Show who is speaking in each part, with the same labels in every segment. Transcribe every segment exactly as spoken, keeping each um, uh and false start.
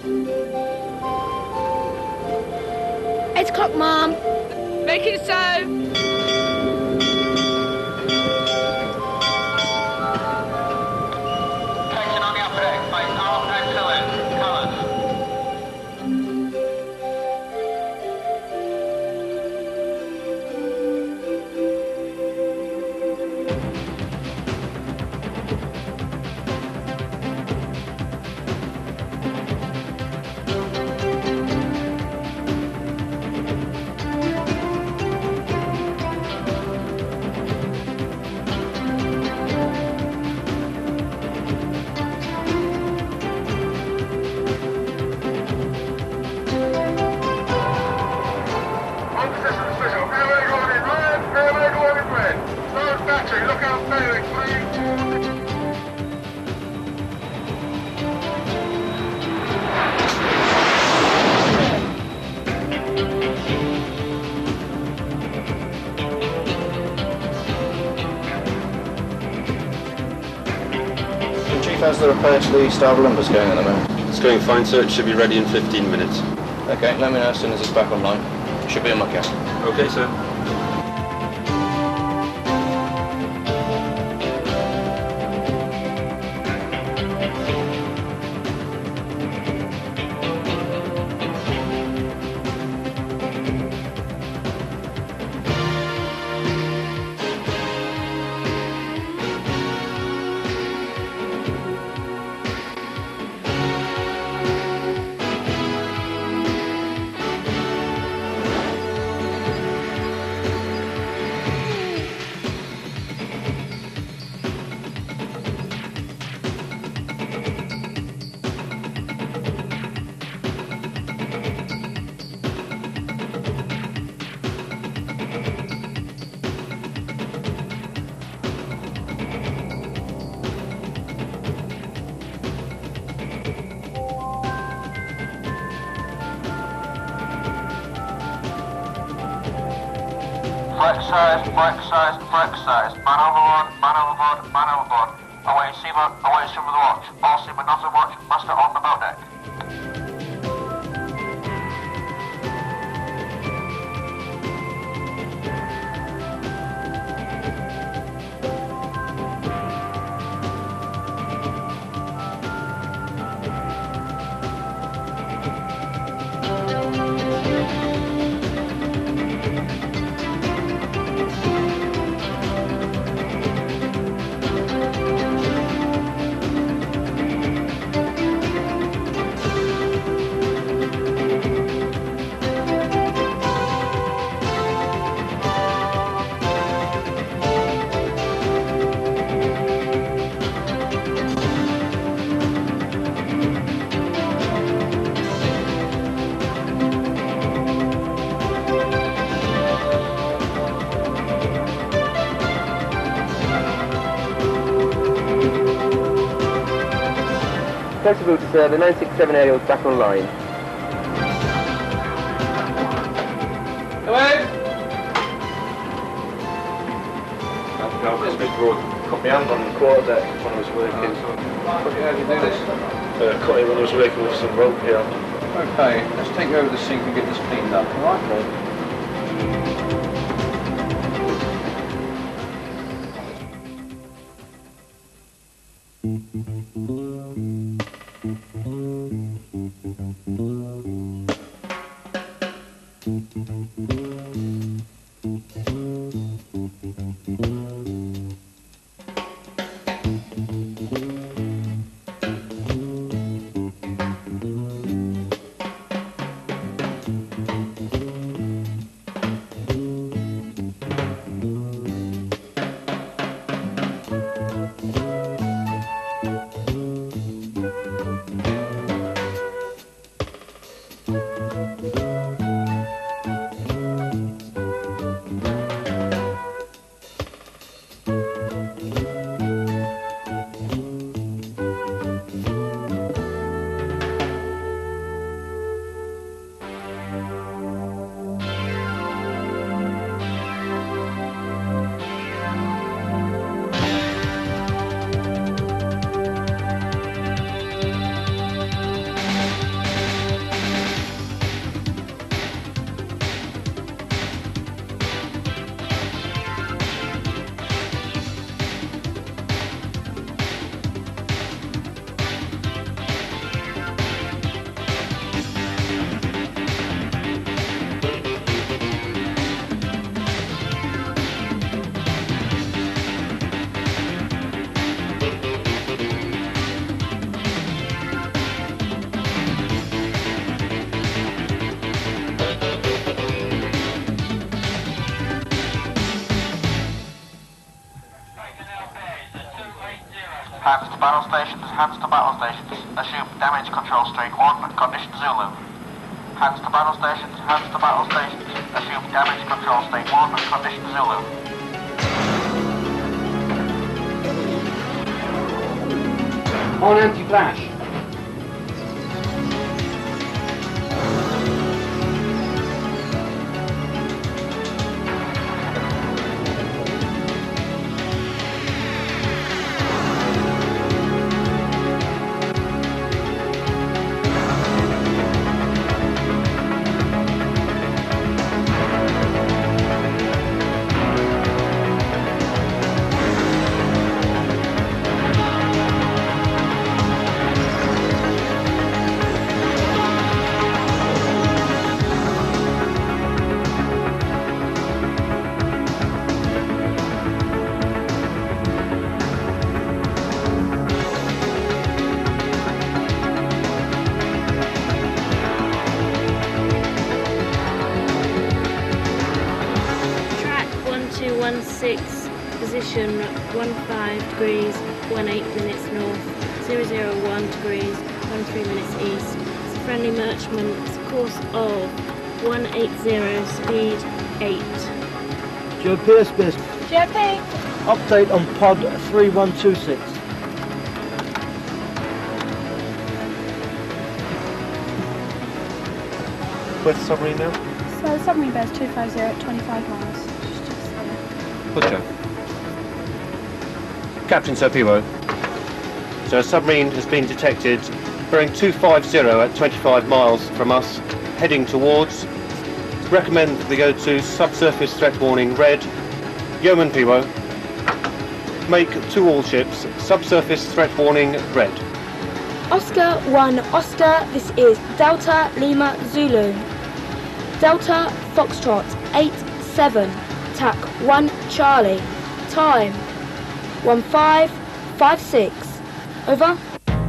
Speaker 1: Eight o'clock, Mom.
Speaker 2: Make it so.
Speaker 3: How's the repair to the starboard lumbers going at the moment?
Speaker 4: It's going fine, sir. It should be ready in fifteen minutes.
Speaker 3: Okay, let me know as soon as it's back online. Should be in my cast.
Speaker 4: Okay, sir.
Speaker 5: Flex size, flex size, flex size. Man overboard, man overboard, man overboard. Away seaman, away seaman with the watch. All seamen not on watch, master on the boat deck.
Speaker 6: Possible to serve the nine six seven aerials back online.
Speaker 2: Hello?
Speaker 3: This big broad cut my hand on the quarter deck when I was working.
Speaker 2: How do you do this?
Speaker 3: Uh, cut it when I was working with some rope here.
Speaker 2: Okay, let's take you over the sink and get this cleaned up, alright?
Speaker 5: Hands to battle stations, hands to battle stations. Assume damage control state one, condition Zulu. Hands to battle stations, hands to battle stations. Assume damage control state one, condition Zulu.
Speaker 2: On anti-flash.
Speaker 1: two one six, position one five degrees, one eight minutes north, zero zero one degrees, one three minutes east. It's a friendly merchant, course of one eight zero, speed eight.
Speaker 7: Joe Pierce, Pierce.
Speaker 1: J P.
Speaker 7: Update on pod three one two six.
Speaker 8: Where's the submarine now?
Speaker 9: So the submarine bears two five zero at twenty-five miles.
Speaker 8: Butcher. Captain Sir Piwo. So a submarine has been detected bearing two five zero at twenty-five miles from us, heading towards. Recommend they go to subsurface threat warning red. Yeoman Piwo. Make to all ships subsurface threat warning red.
Speaker 9: Oscar one Oscar, this is Delta Lima Zulu. Delta Foxtrot eight seven, tack one Charlie. Time one five five six. Over.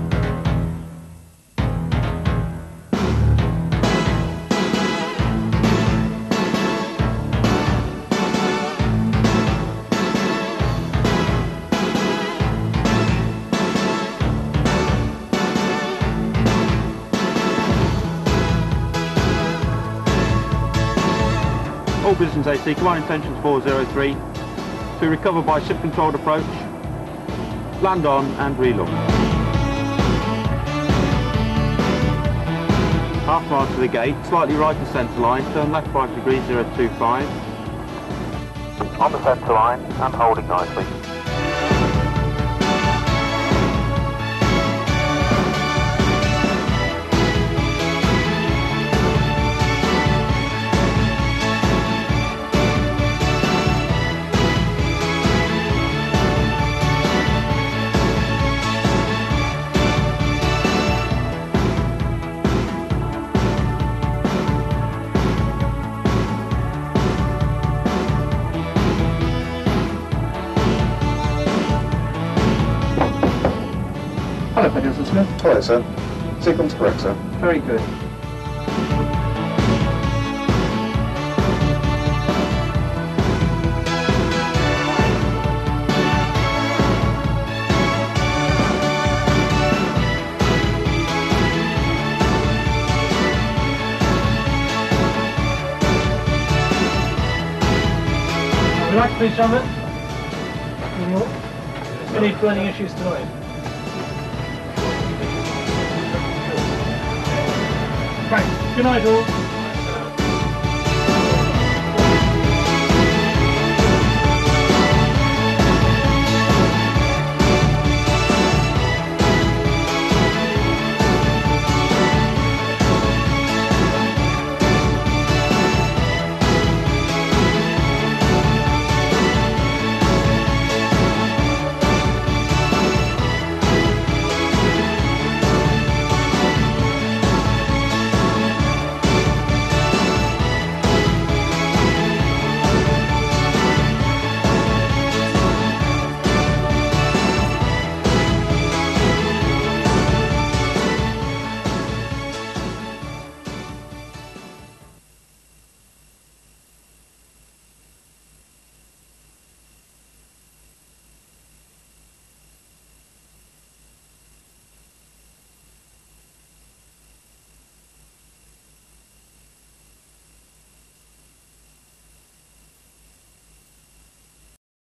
Speaker 10: All business A C, command intentions four zero three, to recover by ship controlled approach, land on and relook. Half mile to the gate, slightly right to centre line, turn left five degrees zero two five.
Speaker 5: On the centre line and holding nicely.
Speaker 2: Hello, Pedals Smith.
Speaker 11: Hello, sir. Sequence correct, sir.
Speaker 2: Very good.
Speaker 7: Would you like to please, gentlemen? Any burning issues tonight? Right, good night all.